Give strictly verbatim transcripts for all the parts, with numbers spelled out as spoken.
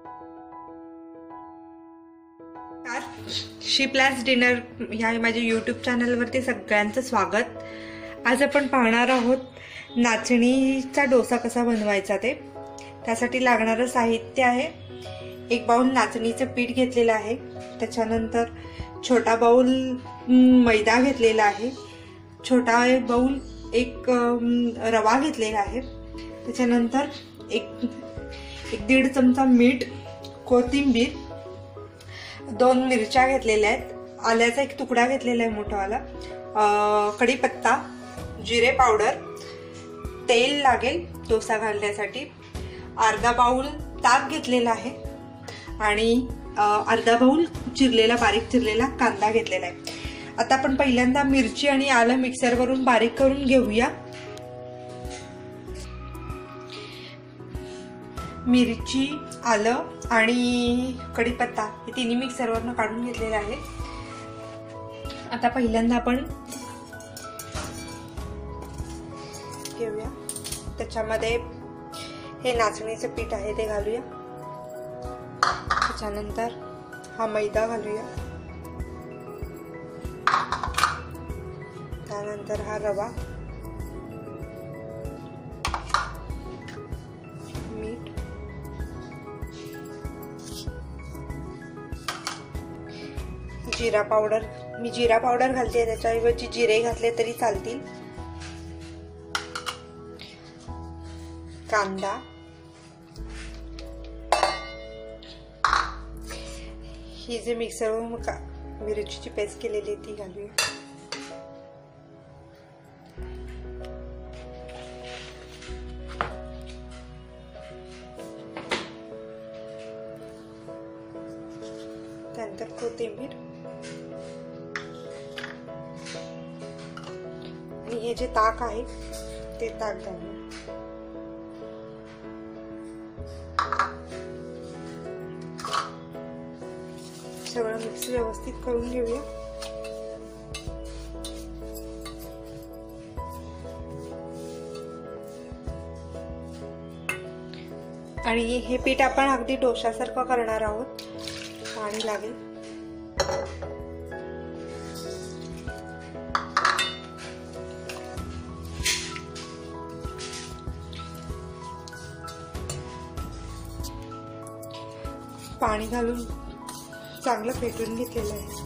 शिप्लॅस dinner ह्या माझ्या YouTube चॅनलवरती सगळ्यांचं स्वागत। आज आपण पाहणार आहोत नाचणीचा डोसा कसा बनवायचा ते। त्यासाठी लागणारं साहित्य आहे, एक बाउल नाचणीचं पीठ घेतलेलं आहे, त्याच्यानंतर छोटा बाउल मैदा घेतलेला आहे, छोटा बाउल एक रवा घेतलेला आहे, त्याच्यानंतर एक एक दीड चमचा मीठ, कोथिंबीर, दोन मिरच्या घेतलेल्या आहेत, आल्याचा एक तुकडा घेतलेला आहे मोठावाला, कढीपत्ता, जिरे पावडर, तेल लागेल डोसा घालण्यासाठी, अर्धा बाउल ताक घेतलेला आहे आणि अर्धा बाउल चिरलेला बारीक चिरलेला कांदा घेतलेला आहे। आता आपण पहिल्यांदा मिरची आणि आलं मिक्सरवरून बारीक करून घेऊया। मिरची, आलं आणि कढीपत्ता हे तिन्ही मिक्सरवरून काढून घेतलेले आहे। आता पहिल्यांदा आपण घेऊया, त्याच्यामध्ये हे नाचणीचं पीठ आहे ते घालूया, त्याच्यानंतर हा मैदा घालूया, त्यानंतर हा रवा, मीठ, जिरा पावडर, मी जिरा पावडर घालते, त्याच्याऐवजी जिरे घातले तरी चालतील, कांदा, ही जे मिक्सरवरून मिरचीची पेस्ट केलेली ती घालूया, त्यानंतर कोथिंबीर आणि हे जे ताक आहे ते ताक घालूया, सगळं मिक्स व्यवस्थित करून घेऊया। आणि हे पीठ आपण अगदी डोशासारखं करणार आहोत, पाणी लागेल। पाणी घालून चांगलं फेटून घेतलेलं आहे।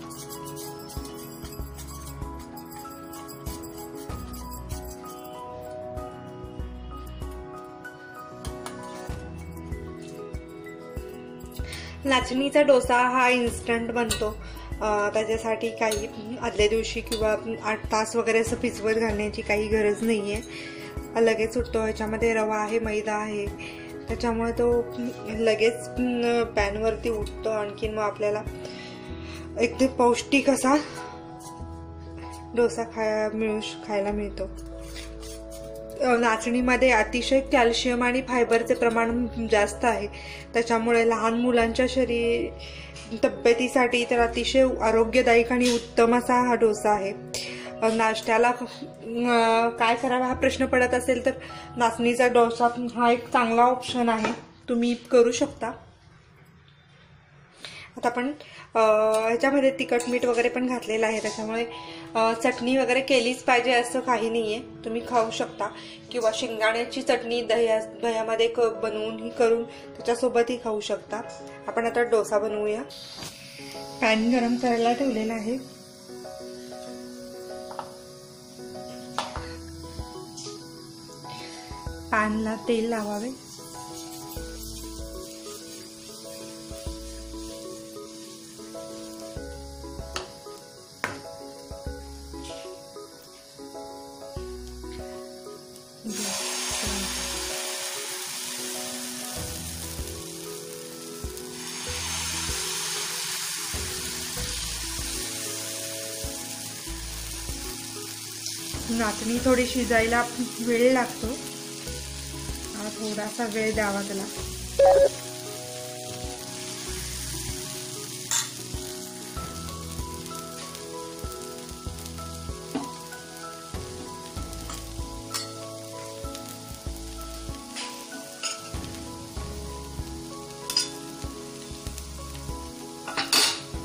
नाचणीचा डोसा हा इन्स्टंट बनतो, त्याच्यासाठी काही आदल्या दिवशी किंवा आठ तास वगैरे असं भिजवत घालण्याची काही गरज नाहीये, लगेच उठतो। ह्याच्यामध्ये रवा आहे, मैदा आहे, त्याच्यामुळे तो लगेच पॅनवरती उठतो। आणखीन मग आपल्याला एकदम पौष्टिक असा डोसा खाया मिळू खायला मिळतो। नाचणीमध्ये अतिशय कॅल्शियम आणि फायबरचे प्रमाण जास्त आहे, त्याच्यामुळे लहान मुलांच्या शरीर तब्येतीसाठी तर अतिशय आरोग्यदायक आणि उत्तम असा हा डोसा आहे। नाश्त्याला काय करावा हा प्रश्न पडत असेल तर नाचणीचा डोसा हा एक चांगला ऑप्शन आहे, तुम्ही करू शकता। आता आपण ह्याच्यामध्ये तिखट मीठ वगैरे पण घातलेलं आहे, त्याच्यामुळे चटणी वगैरे केलीच पाहिजे असं काही नाहीये, तुम्ही खाऊ शकता किंवा शेंगदाण्याची चटणी दह्या दह्यामध्ये बनवून ही करून त्याच्यासोबतही खाऊ शकता। आपण आता डोसा बनवूया। पॅन गरम करायला ठेवलेला आहे, पॅनला तेल लावावे, नाचणी थोडी शिजायला वेळ लागतो, थोडासा वेळ द्यावा त्याला।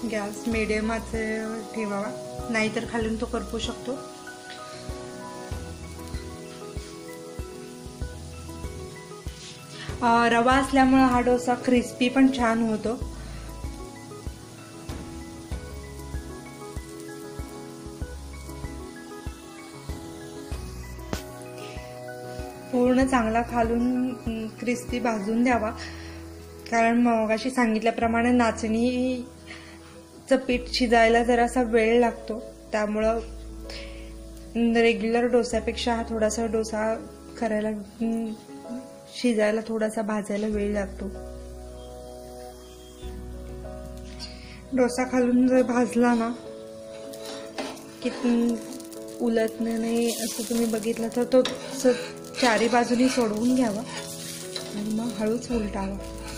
गॅस मिडियमच ठेवावा, नाहीतर खालून तो करपू शकतो. रवा असल्यामुळे हा डोसा क्रिस्पी पण छान होतो. पूर्ण चांगला खालून क्रिस्पी भाजून द्यावा, कारण मगाशी सांगितल्याप्रमाणे नाचणीचं पीठ शिजायला जरासा वेळ लागतो. त्यामुळं रेग्युलर डोस्यापेक्षा हा थोडासा डोसा करायला शिजायला थोडासा भाजायला वेळ लागतो. डोसा खालून जर भाजला ना की उलटणे नाही असं तुम्ही बघितलं तर तो चारी बाजूनी सोडवून घ्यावा आणि मग हळूच उलटावा.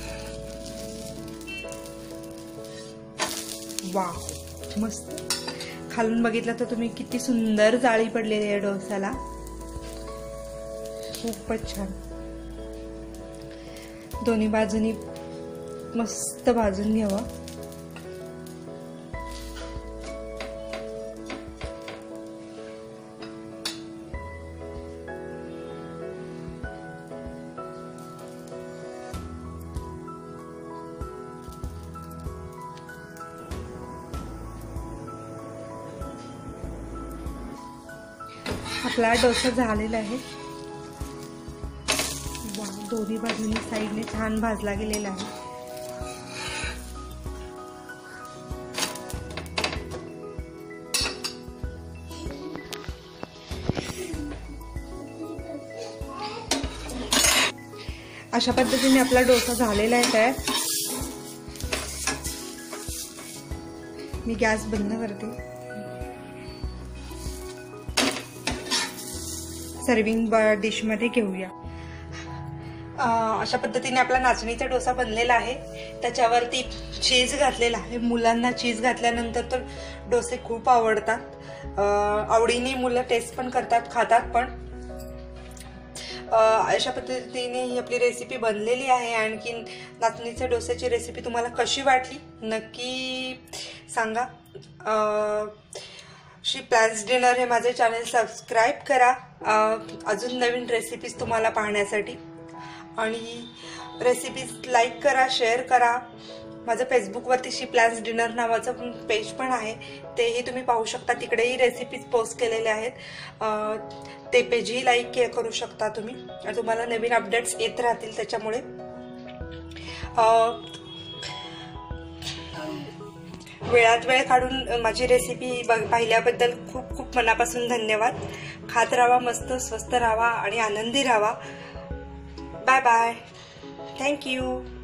वाव, मस्त. खालून बघितलं तर तुम्ही किती सुंदर जाळी पडलेली आहे डोसाला, खूपच छान. दोन्ही बाजूनी मस्त भाजून घ्यावा. आपला डोसा झालेला आहे. वा, दोन्ही बाजूनी साईडने छान भाजला गेलेला आहे. अशा पद्धतीने आपला डोसा झालेला आहे तयार. मी गॅस बंद करते. सर्विंग डिश मध्ये घेऊया. अशा पद्धतीने आपला नाचणीचा डोसा बनलेला आहे. त्याच्यावरती चीज घातलेला आहे. मुलांना चीज घातल्यानंतर तर डोसे खूप आवडतात. आवडीने मुलं टेस्ट पण करतात, खातात पण. अशा पद्धतीने ही आपली रेसिपी बनलेली आहे. आणखीन नाचणीच्या डोस्याची रेसिपी तुम्हाला कशी वाटली नक्की सांगा. शी प्लॅन्स डिनर हे माझे चॅनल सबस्क्राईब करा अजून नवीन रेसिपीज तुम्हाला पाहण्यासाठी. आणि रेसिपीज लाईक करा, शेअर करा. माझं फेसबुकवरती शी प्लॅन्स डिनर नावाचं पेज पण आहे, तेही तुम्ही पाहू शकता. तिकडेही रेसिपीज पोस्ट केलेले आहेत. ते पेजही लाईक करू शकता तुम्ही. तुम्हाला नवीन अपडेट्स येत राहतील त्याच्यामुळे. वेळात वेळ काढून माझी रेसिपी पाहिल्याबद्दल खूप खूप मनापासून धन्यवाद. खात राहा, मस्त स्वस्त राहा आणि आनंदी राहा. Bye bye. थँक्यू.